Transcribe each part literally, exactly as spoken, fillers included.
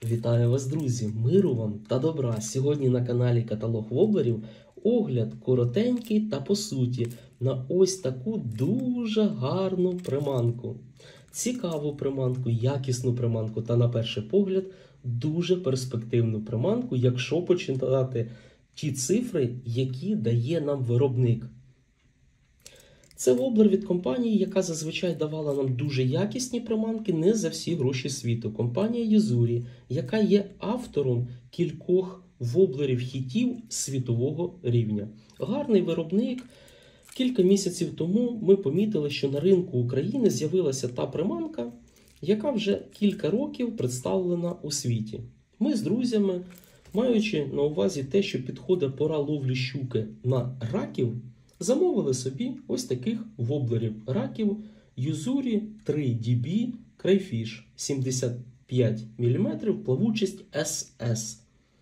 Вітаю вас, друзі! Миру вам та добра! Сьогодні на каналі Каталог Воблерів огляд коротенький та по суті на ось таку дуже гарну приманку. Цікаву приманку, якісну приманку та на перший погляд дуже перспективну приманку, якщо почитати ті цифри, які дає нам виробник. Це воблер від компанії, яка зазвичай давала нам дуже якісні приманки не за всі гроші світу. Компанія Юзурі, яка є автором кількох воблерів-хітів світового рівня. Гарний виробник. Кілька місяців тому ми помітили, що на ринку України з'явилася та приманка, яка вже кілька років представлена у світі. Ми з друзями, маючи на увазі те, що підходить пора ловлі щуки на раків, замовили собі ось таких воблерів раків Юзурі три ді бі Crayfish сімдесят п'ять міліметрів, плавучість ес ес.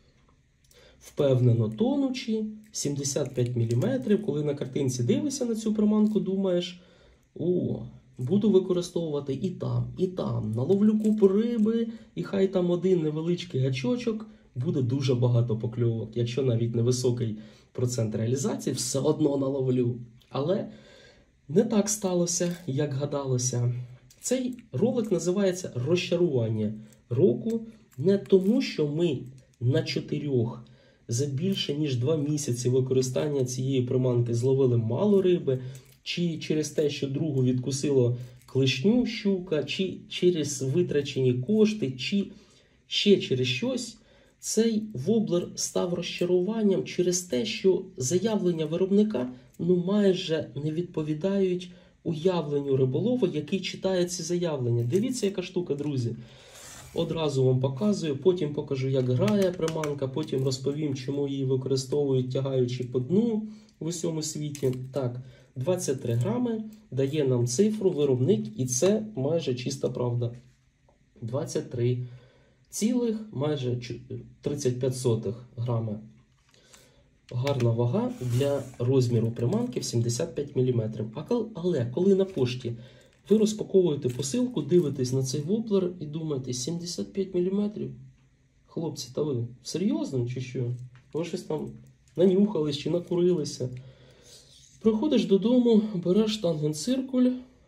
Впевнено тонучі, сімдесят п'ять міліметрів. Коли на картинці дивишся на цю приманку, думаєш, о, буду використовувати і там, і там. Наловлю купу риби, і хай там один невеличкий гачочок, буде дуже багато покльовок. Якщо навіть невисокий процент реалізації, все одно наловлю. Але не так сталося, як гадалося. Цей ролик називається «Розчарування року». Не тому, що ми на чотирьох за більше ніж два місяці використання цієї приманки зловили мало риби, чи через те, що другу відкусило клешню щука, чи через витрачені кошти, чи ще через щось. Цей воблер став розчаруванням через те, що заявлення виробника ну майже не відповідають уявленню риболова, який читає ці заявлення. Дивіться, яка штука, друзі. Одразу вам показую, потім покажу, як грає приманка, потім розповім, чому її використовують, тягаючи по дну в усьому світі. Так, двадцять три грами дає нам цифру виробник, і це майже чиста правда. двадцять три цілих, майже тридцять п'ять сотих грами. Гарна вага для розміру приманки в сімдесят п'ять міліметрів. Але коли на пошті ви розпаковуєте посилку, дивитесь на цей воблер і думаєте, сімдесят п'ять міліметрів? Хлопці, та ви серйозно чи що? Ви щось там нанюхались чи накурилися? Приходиш додому, береш штангенциркуль,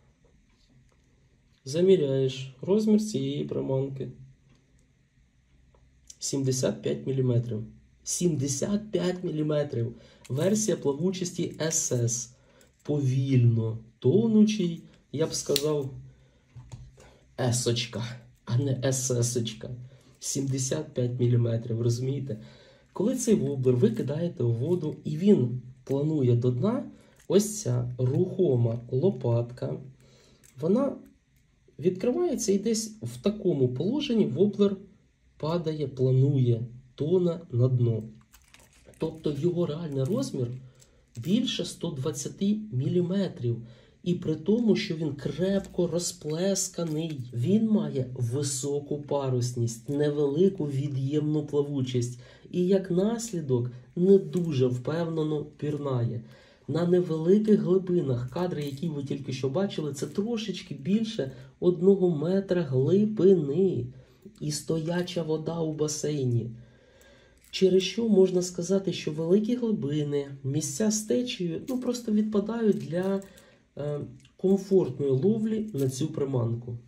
заміряєш розмір цієї приманки. сімдесят п'ять міліметрів. сімдесят п'ять міліметрів. Версія плавучості ес ес. Повільно тонучий, я б сказав, есочка, а не есесочка. сімдесят п'ять міліметрів, розумієте? Коли цей воблер ви кидаєте у воду і він планує до дна, ось ця рухома лопатка, вона відкривається і десь в такому положенні воблер падає, планує, тоне на дно. Тобто його реальний розмір більше ста двадцяти міліметрів. І при тому, що він крепко розплесканий, він має високу парусність, невелику від'ємну плавучість. І як наслідок не дуже впевнено пірнає. На невеликих глибинах, кадри, які ви тільки що бачили, це трошечки більше одного метра глибини. І стояча вода у басейні. Через що можна сказати, що великі глибини, місця з течією, ну, просто відпадають для е, комфортної ловлі на цю приманку.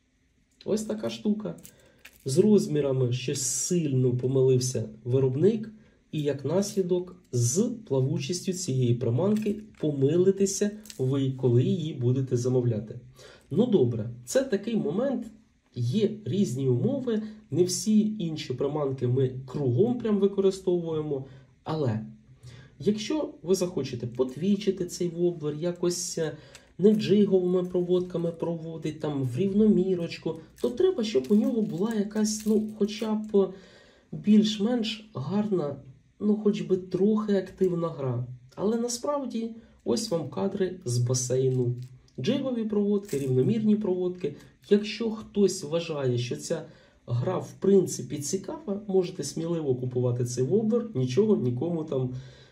Ось така штука. З розмірами щось сильно помилився виробник, і як наслідок з плавучістю цієї приманки помилитеся ви, коли її будете замовляти. Ну добре, це такий момент. Є різні умови, не всі інші приманки ми кругом прям використовуємо. Але якщо ви захочете подвічити цей воблер, якось не джиговими проводками проводити, там в рівномірочку, то треба, щоб у нього була якась, ну, хоча б більш-менш гарна, ну, хоч би трохи активна гра. Але насправді, ось вам кадри з басейну. Джигові проводки, рівномірні проводки. Якщо хтось вважає, що ця гра в принципі цікава, можете сміливо купувати цей воблер, нічого нікому там,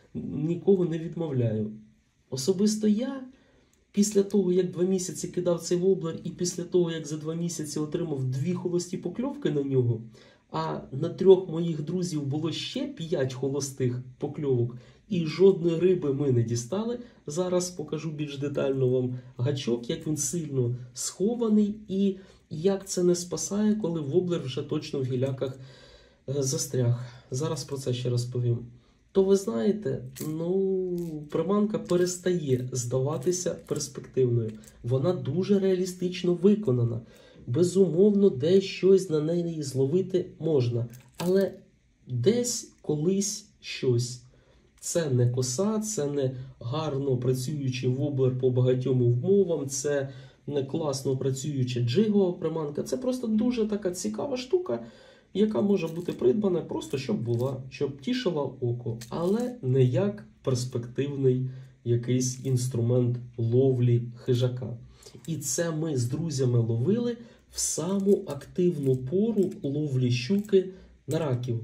нікого не відмовляю. Особисто я, після того, як два місяці кидав цей воблер, і після того, як за два місяці отримав дві холості покльовки на нього, а на трьох моїх друзів було ще п'ять холостих покльовок, і жодної риби ми не дістали. Зараз покажу більш детально вам гачок, як він сильно схований і як це не спасає, коли воблер вже точно в гіляках застряг. Зараз про це ще розповім. То ви знаєте, ну, приманка перестає здаватися перспективною. Вона дуже реалістично виконана. Безумовно, десь щось на неї зловити можна. Але десь колись щось. Це не коса, це не гарно працюючий воблер по багатьом умовам, це не класно працююча джигова приманка. Це просто дуже така цікава штука, яка може бути придбана просто, щоб була, щоб тішила око, але не як перспективний якийсь інструмент ловлі хижака. І це ми з друзями ловили в саму активну пору ловлі щуки на раків.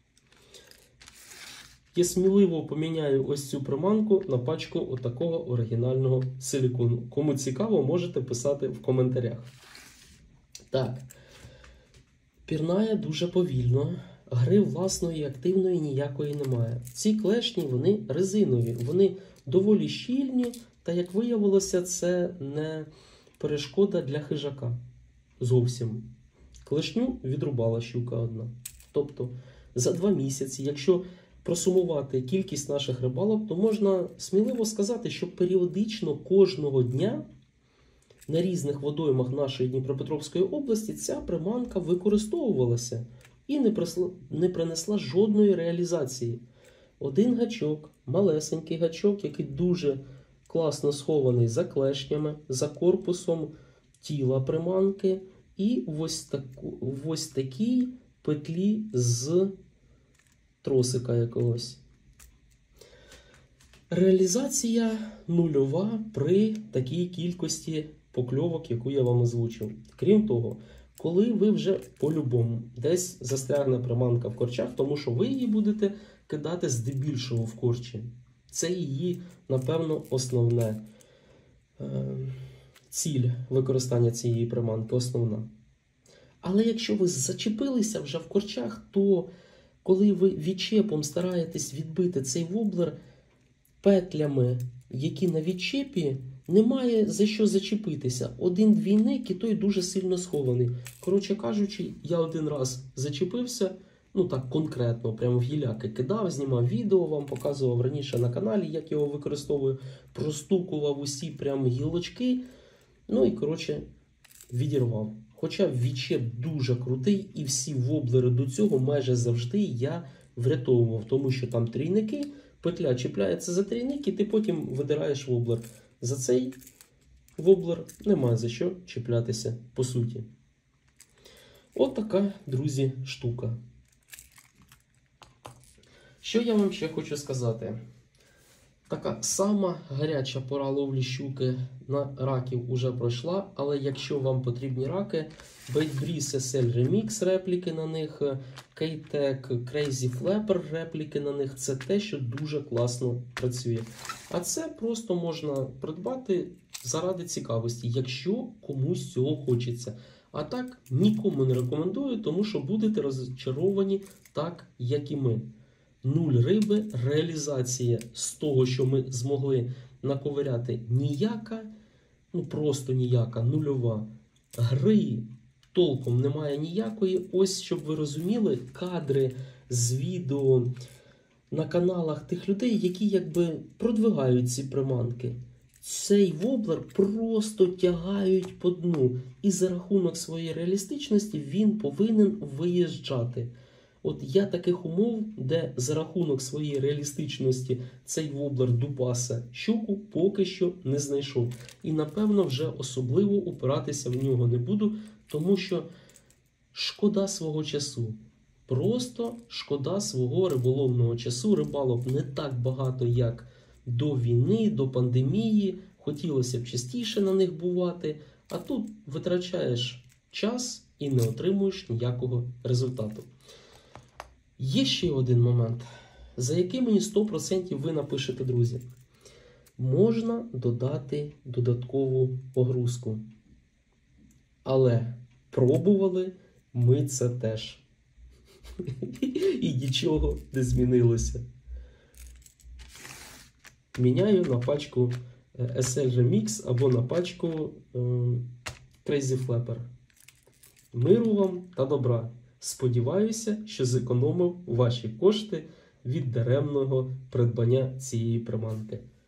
Я сміливо поміняю ось цю приманку на пачку отакого оригінального силікону. Кому цікаво, можете писати в коментарях. Так. Пірнає дуже повільно, гри власної активної ніякої немає. Ці клешні, вони резинові, вони доволі щільні, та, як виявилося, це не перешкода для хижака. Зовсім. Клешню відрубала щука одна. Тобто, за два місяці, якщо просумувати кількість наших рибалок, то можна сміливо сказати, що періодично кожного дня на різних водоймах нашої Дніпропетровської області ця приманка використовувалася і не, присла, не принесла жодної реалізації. Один гачок, малесенький гачок, який дуже класно схований за клешнями, за корпусом тіла приманки і в ось, таку, в ось такій петлі з тросика якогось. Реалізація нульова при такій кількості покльовок, яку я вам озвучив. Крім того, коли ви вже по-любому десь застрягне приманка в корчах, тому що ви її будете кидати здебільшого в корчі. Це її, напевно, основне е, ціль використання цієї приманки, основна. Але якщо ви зачепилися вже в корчах, то коли ви відчепом стараєтесь відбити цей воблер петлями, які на відчепі, немає за що зачепитися. Один двійник і той дуже сильно схований. Коротше кажучи, я один раз зачепився, ну так конкретно, прямо в гіляки кидав, знімав відео, вам показував раніше на каналі, як його використовую, простукував усі прям гілочки, ну і коротше відірвав. Хоча відчеп дуже крутий і всі воблери до цього майже завжди я врятовував, тому що там трійники, петля чіпляється за трійник і ти потім видираєш воблер. За цей воблер немає за що чіплятися по суті. От така, друзі, штука. Що я вам ще хочу сказати? Така сама гаряча пора ловлі щуки на раків уже пройшла, але якщо вам потрібні раки, Baitbreeze ес ель Remix репліки на них, K-Tech Crazy Flapper репліки на них, це те, що дуже класно працює. А це просто можна придбати заради цікавості, якщо комусь цього хочеться. А так, нікому не рекомендую, тому що будете розчаровані так, як і ми. Нуль риби, реалізація з того, що ми змогли наковиряти, ніяка, ну просто ніяка, нульова. Гри толком немає ніякої. Ось, щоб ви розуміли, кадри з відео на каналах тих людей, які якби продвигають ці приманки. Цей воблер просто тягають по дну. І за рахунок своєї реалістичності він повинен виїжджати. От я таких умов, де за рахунок своєї реалістичності цей воблер дубаса щуку, поки що не знайшов. І, напевно, вже особливо упиратися в нього не буду, тому що шкода свого часу. Просто шкода свого риболовного часу. Рибалок не так багато, як до війни, до пандемії. Хотілося б частіше на них бувати, а тут витрачаєш час і не отримуєш ніякого результату. Є ще один момент, за який мені сто відсотків ви напишете, друзі. Можна додати додаткову погрузку. Але пробували ми це теж. І нічого не змінилося. Міняю на пачку ес ел джі Mix або на пачку е, Crazy Flapper. Миру вам та добра. Сподіваюся, що зекономив ваші кошти від даремного придбання цієї приманки.